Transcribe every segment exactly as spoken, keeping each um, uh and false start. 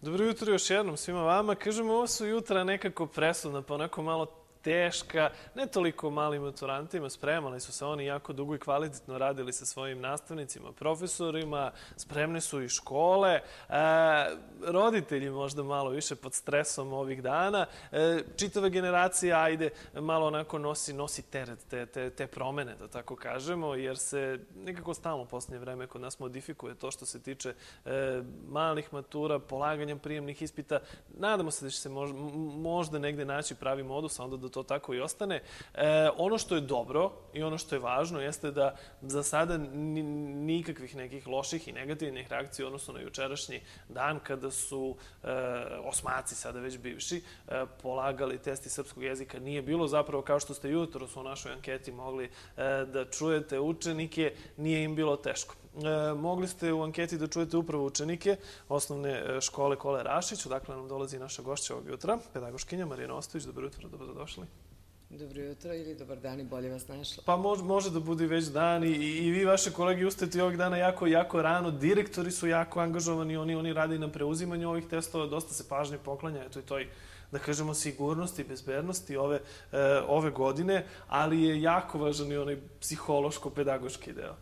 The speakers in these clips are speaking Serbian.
Dobro jutro još jednom svima vama. Kažemo, ovo su jutra nekako presudna, pa onako malo teška, ne toliko malim maturantima, spremali su se oni jako dugo i kvalitetno radili sa svojim nastavnicima, profesorima, spremne su i škole, e, roditelji možda malo više pod stresom ovih dana, e, čitava generacija, ajde, malo onako nosi, nosi teret te, te, te promene, da tako kažemo, jer se nekako stalno u posljednje vreme kod nas modifikuje to što se tiče e, malih matura, polaganja prijemnih ispita. Nadamo se da će se možda, možda negde naći pravi modus, a onda da to tako i ostane. E, ono što je dobro i ono što je važno jeste da za sada nikakvih nekih loših i negativnih reakcija odnosno na jučerašnji dan kada su e, osmaci, sada već bivši, e, polagali test iz srpskog jezika nije bilo. Zapravo, kao što ste jutros u našoj anketi mogli e, da čujete učenike, nije im bilo teško. E, mogli ste u anketi da čujete upravo učenike osnovne škole Kole Rašić, odakle nam dolazi naša gošća ovog jutra, pedagoškinja Marijana Ostojić. Dobro jutro, dobro došli. Dobro jutro ili dobar dan i bolje vas našla. Pa može, može da bude već dan i, i vi, vaše kolege, ustajete ovih dana jako, jako rano. Direktori su jako angažovani, oni, oni rade i na preuzimanju ovih testova, dosta se pažnje poklanja, eto i toj, da kažemo, sigurnosti i bezbednosti ove, e, ove godine, ali je jako važan i onaj psihološko-pedagoški deo.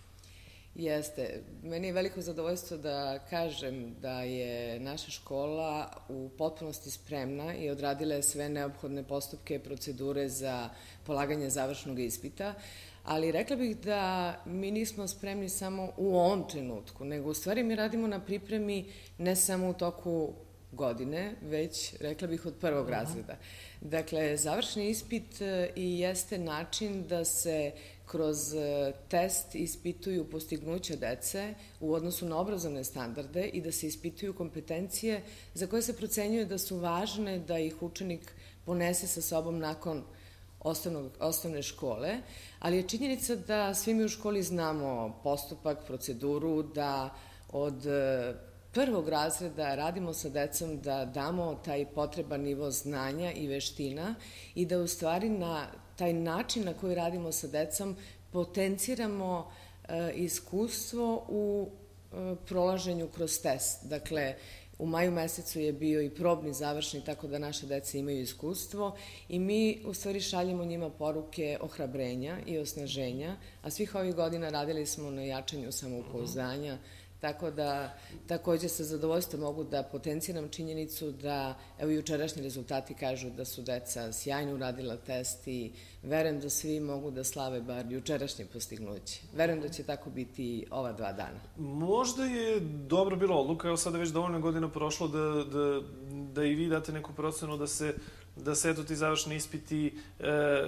Jeste. Meni je veliko zadovoljstvo da kažem da je naša škola u potpunosti spremna i odradila je sve neophodne postupke i procedure za polaganje završnog ispita, ali rekla bih da mi nismo spremni samo u ovom trenutku, nego u stvari mi radimo na pripremi ne samo u toku godine, već, rekla bih, od prvog razreda. Dakle, završni ispit i jeste način da se kroz test ispituju postignuća dece u odnosu na obrazovne standarde i da se ispituju kompetencije za koje se procenjuje da su važne da ih učenik ponese sa sobom nakon osnovnog, osnovne škole, ali je činjenica da svi mi u školi znamo postupak, proceduru, da od prvog razreda radimo sa decom da damo taj potreban nivo znanja i veština i da u stvari na taj način na koji radimo sa decom potenciramo e, iskustvo u e, prolaženju kroz test. Dakle, u maju mesecu je bio i probni završni, tako da naše dece imaju iskustvo i mi u stvari šaljemo njima poruke ohrabrenja i osnaženja, a svih ovih godina radili smo na jačanju samopouzdanja. Tako da, takođe sa zadovoljstvom mogu da potenciram činjenicu da, evo, jučerašnji rezultati kažu da su deca sjajno uradila test i verujem da svi mogu da slave bar jučerašnje postignuće. Verujem da će tako biti i ova dva dana. Možda je dobro bila odluka, evo sada već dovoljno godina prošlo da, da, da i vi date neku procenu da se, da se eto ti završni ispiti e,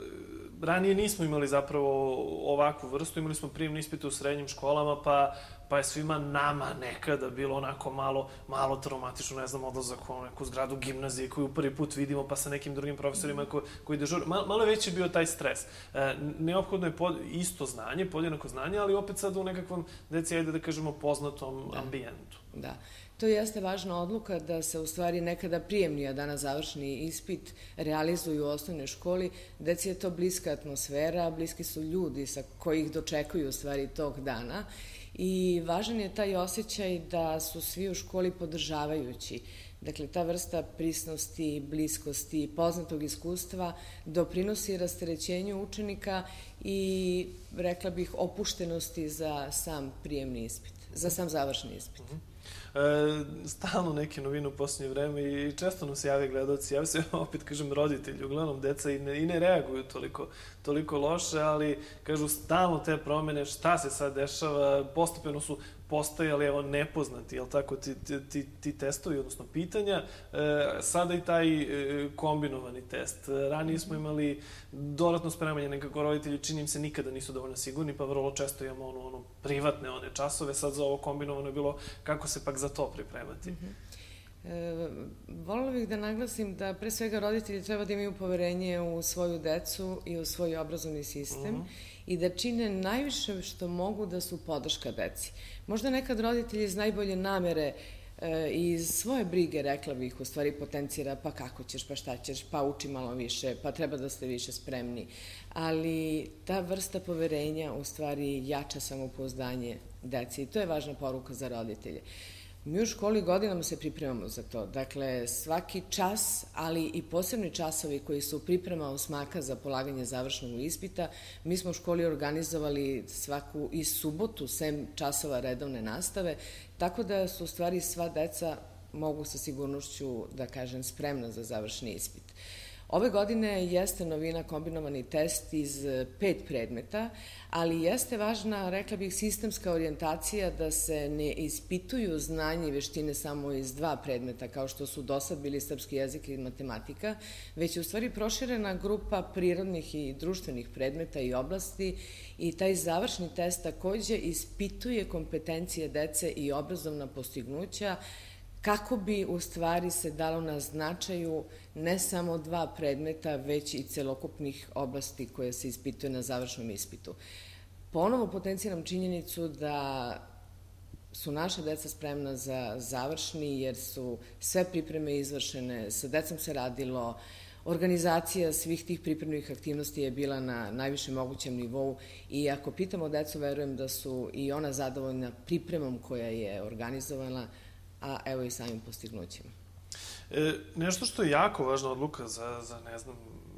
ranije nismo imali zapravo ovakvu vrstu, imali smo prijemne ispite u srednjim školama, pa, pa je svima nama nekada bilo onako malo, malo traumatično, ne znam, odlazak u neku zgradu gimnazije koju prvi put vidimo, pa sa nekim drugim profesorima ko, koji dežuraju. Malo, malo veći je bio taj stres. E, neophodno je pod, isto znanje, podjednako znanje, ali opet sad u nekakvom, deci, ajde da kažemo, poznatom da. ambijentu. Da. To jeste važna odluka da se u stvari nekada prijemni, a danas završni ispit realizuju u osnovnoj školi. Deci je to bliska atmosfera, bliski su ljudi sa kojih dočekuju u stvari tog dana i važan je taj osjećaj da su svi u školi podržavajući. Dakle, ta vrsta prisnosti, bliskosti, poznatog iskustva doprinosi rasterećenju učenika i, rekla bih, opuštenosti za sam prijemni ispit, za sam završni ispit. E, stalno neke novine u posljednje vreme i često nam se jave gledalci, jave se opet, kažem, roditelji, uglavnom deca i ne, i ne reaguju toliko, toliko loše, ali kažu stalno te promene, šta se sad dešava, postepeno su postajali, evo, nepoznati, jel tako, ti, ti, ti testovi, odnosno pitanja, e, sada i taj e, kombinovani test. Ranije smo imali dodatno spremanje, nekako roditelji, čini im se, nikada nisu dovoljno sigurni, pa vrlo često imamo ono, ono privatne one časove, sad za ovo kombinovano je bilo kako se pak za to pripremati. Mm-hmm. E, voljela bih da naglasim da pre svega roditelji treba da imaju poverenje u svoju decu i u svoj obrazovni sistem mm-hmm. i da čine najviše što mogu da su podrška deci. Možda nekad roditelji iz najbolje namere e, i iz svoje brige, rekla bih, u stvari potencira pa kako ćeš, pa šta ćeš, pa uči malo više, pa treba da ste više spremni. Ali ta vrsta poverenja u stvari jača samopouzdanje deci i to je važna poruka za roditelje. Mi u školi godinama se pripremamo za to. Dakle, svaki čas, ali i posebni časovi koji su priprema osmaka za polaganje završnog ispita, mi smo u školi organizovali svaku i subotu, sem časova redovne nastave, tako da su u stvari sva deca, mogu sa sigurnošću da kažem, spremna za završni ispit. Ove godine jeste novina kombinovani test iz pet predmeta, ali jeste važna, rekla bih, sistemska orijentacija da se ne ispituju znanje i veštine samo iz dva predmeta, kao što su do sad bili srpski jezik i matematika, već je u stvari proširena grupa prirodnih i društvenih predmeta i oblasti i taj završni test takođe ispituje kompetencije dece i obrazovna postignuća, kako bi u stvari se dalo na značaju ne samo dva predmeta, već i celokupnih oblasti koje se ispituje na završnom ispitu. Ponovo potenciram činjenicu da su naša deca spremna za završni, jer su sve pripreme izvršene, sa decom se radilo, organizacija svih tih pripremnih aktivnosti je bila na najvišem mogućem nivou i ako pitamo decu, verujem da su i ona zadovoljna pripremom koja je organizovana, a evo i samim postignućima. E, nešto što je jako važna odluka za, za ne znam,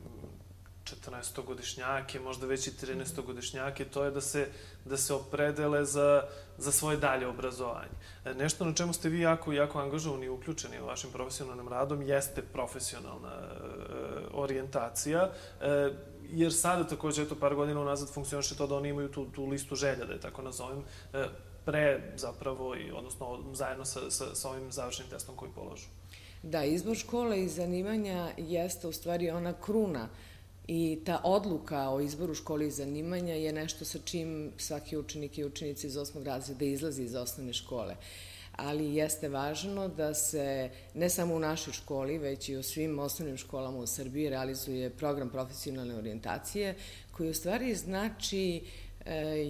četrnaestogodišnjake, možda već i trinaestogodišnjake, to je da se, da se opredele za, za svoje dalje obrazovanje. E, nešto na čemu ste vi jako, jako angažovani i uključeni u vašim profesionalnim radom jeste profesionalna e, orijentacija, e, jer sada takođe, eto, par godina unazad funkcioniše to da oni imaju tu, tu listu želja, da je tako nazovem, e, pre zapravo, i, odnosno zajedno sa, sa, sa ovim završnim testom koji polažu. Da, izbor škole i zanimanja jeste u stvari ona kruna i ta odluka o izboru škole i zanimanja je nešto sa čim svaki učenik i učenica iz osmog razreda izlazi iz osnovne škole. Ali jeste važno da se ne samo u našoj školi, već i u svim osnovnim školama u Srbiji realizuje program profesionalne orijentacije, koji u stvari znači e,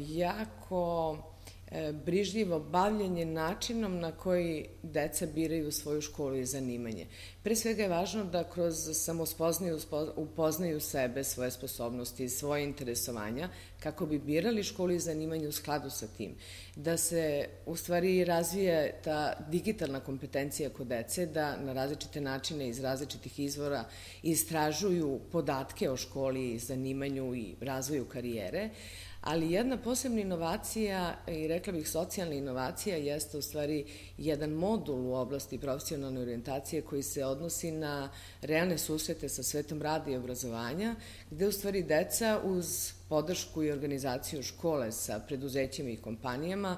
jako brižljivo bavljanje načinom na koji deca biraju svoju školu i zanimanje. Pre svega je važno da kroz samospoznaju upoznaju sebe, svoje sposobnosti, svoje interesovanja, kako bi birali školu i zanimanje u skladu sa tim. Da se u stvari razvije ta digitalna kompetencija kod dece, da na različite načine iz različitih izvora istražuju podatke o školi i zanimanju i razvoju karijere, ali jedna posebna inovacija, i rekla bih socijalna inovacija, jeste u stvari jedan modul u oblasti profesionalne orijentacije koji se odnosi na realne susrete sa svetom rada i obrazovanja, gde u stvari deca uz podršku i organizaciju škole sa preduzećima i kompanijama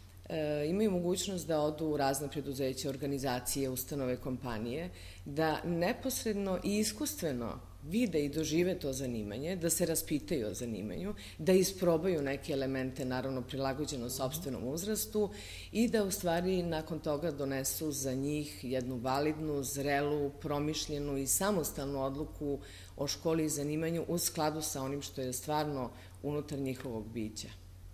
imaju mogućnost da odu u razne preduzeće, organizacije, ustanove, kompanije, da neposredno i iskustveno vide i dožive to zanimanje, da se raspitaju o zanimanju, da isprobaju neke elemente, naravno prilagođeno sopstvenom uzrastu i da u stvari nakon toga donesu za njih jednu validnu, zrelu, promišljenu i samostalnu odluku o školi i zanimanju u skladu sa onim što je stvarno unutar njihovog bića.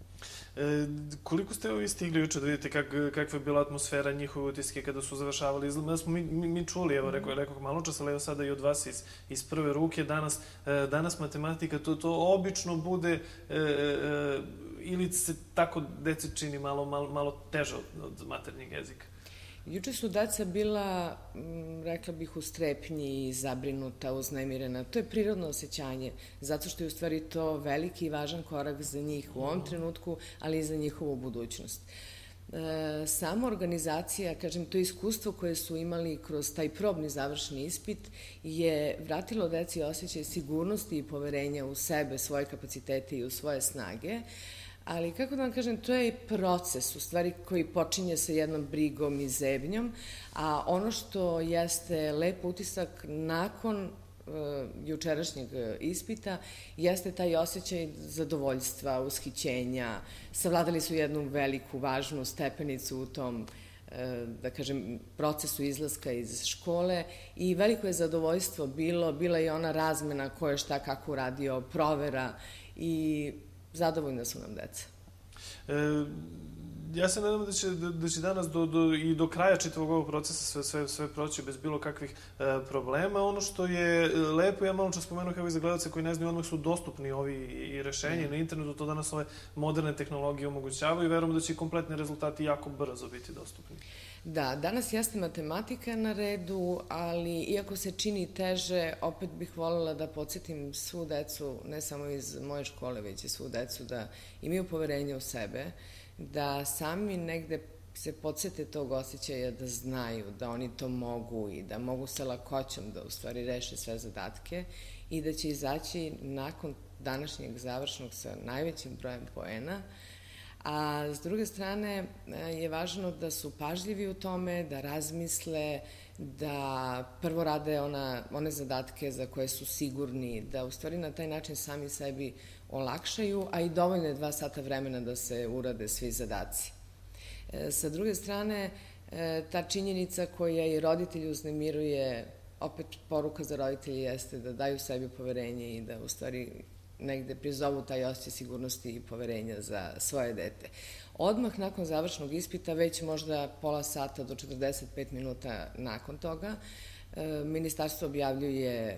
E, koliko ste vi stigli juče da vidite kak, kakva je bila atmosfera, njihove utiske kada su završavali? Izgleda smo mi, mi, mi čuli, evo rekao, rekao malo čas, ali evo sada i od vas iz, iz prve ruke. Danas, e, danas matematika, to, to obično bude e, e, ili se tako deci čini malo, malo, malo teže od, od maternjeg jezika? Juče su deca bila, rekla bih, u strepnji, zabrinuta, uznemirena. To je prirodno osjećanje, zato što je u stvari to veliki i važan korak za njih u ovom trenutku, ali i za njihovu budućnost. E, sama organizacija, kažem, to iskustvo koje su imali kroz taj probni završni ispit je vratilo deci osjećaj sigurnosti i poverenja u sebe, svoje kapacitete i u svoje snage. Ali, kako da vam kažem, to je proces, u stvari, koji počinje sa jednom brigom i zebnjom, a ono što jeste lep utisak nakon uh, jučerašnjeg ispita jeste taj osjećaj zadovoljstva, ushićenja, savladali su jednu veliku, važnu stepenicu u tom, uh, da kažem, procesu izlaska iz škole i veliko je zadovoljstvo bilo, bila je ona razmena ko je šta kako uradio, provera i zadovoljna su nam deca. E, ja se nadam da će, da, da će danas do, do, i do kraja čitavog ovog procesa sve, sve, sve proći bez bilo kakvih e, problema. Ono što je lepo, ja malo čas spomenuo kao i za gledalce koji ne znaju, odmah su dostupni ovi i rešenje na internetu, to danas ove moderne tehnologije omogućavaju i verujemo da će kompletni rezultati jako brzo biti dostupni. Da, danas jeste matematika na redu, ali iako se čini teže, opet bih voljela da podsjetim svu decu, ne samo iz moje škole, već i svu decu, da imaju poverenje u sebe, da sami negde se podsjete tog osjećaja da znaju da oni to mogu i da mogu sa lakoćom da u stvari reše sve zadatke i da će izaći nakon današnjeg završnog sa najvećim brojem poena. A s druge strane je važno da su pažljivi u tome, da razmisle, da prvo rade ona, one zadatke za koje su sigurni, da u stvari na taj način sami sebi olakšaju, a i dovoljno je dva sata vremena da se urade svi zadaci. Sa druge strane, ta činjenica koja i roditelji uznemiruje, opet poruka za roditelji jeste da daju sebi poverenje i da u stvari negde prizovu taj osjećaj sigurnosti i poverenja za svoje dete. Odmah nakon završnog ispita, već možda pola sata do četrdeset pet minuta nakon toga, ministarstvo objavljuje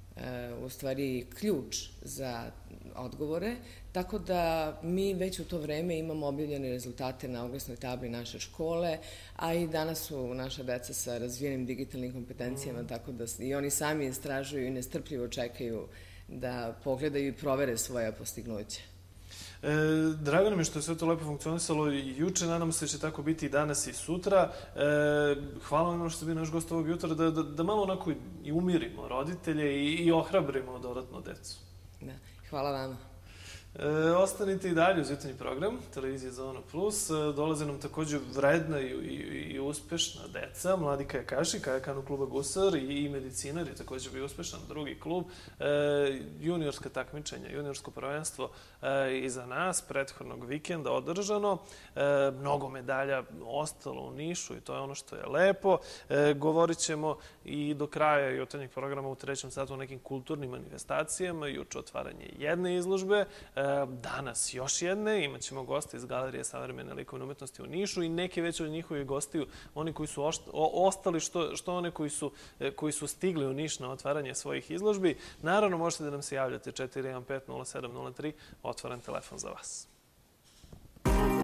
u stvari ključ za odgovore, tako da mi već u to vreme imamo objavljene rezultate na oglasnoj tabli naše škole, a i danas su naša deca sa razvijenim digitalnim kompetencijama, tako da i oni sami istražuju i nestrpljivo čekaju da pogledaju i provere svoja postignuća. Drago nam je što je sve to lepo funkcionisalo i juče, nadam se da će tako biti i danas i sutra. Hvala vam što ste bili naš gost ovog jutra, da malo onako i umirimo roditelje i ohrabrimo dodatno decu. Hvala vama. Ostanite i dalje uz jutarnji program televizije Zona Plus. Dolaze nam također vredna i uspešna deca, mladi kajakaši, kajakanu kluba Gusar i medicinar je također bio uspešan drugi klub. Juniorska takmičenja, juniorsko prvenstvo iza nas, prethodnog vikenda održano. Mnogo medalja ostalo u Nišu i to je ono što je lepo. Govorit ćemo i do kraja jutarnjeg programa u trećem satu o nekim kulturnim manifestacijama. Juče otvaranje jedne izložbe, danas još jedne. Imaćemo goste iz Galerije savremene likovne umetnosti u Nišu i neki već od njihovih gostiju, oni koji su ostali, što one koji su stigli u Niš na otvaranje svojih izložbi. Naravno, možete da nam se javljate četiri jedan pet nula sedam nula tri, otvoren telefon za vas.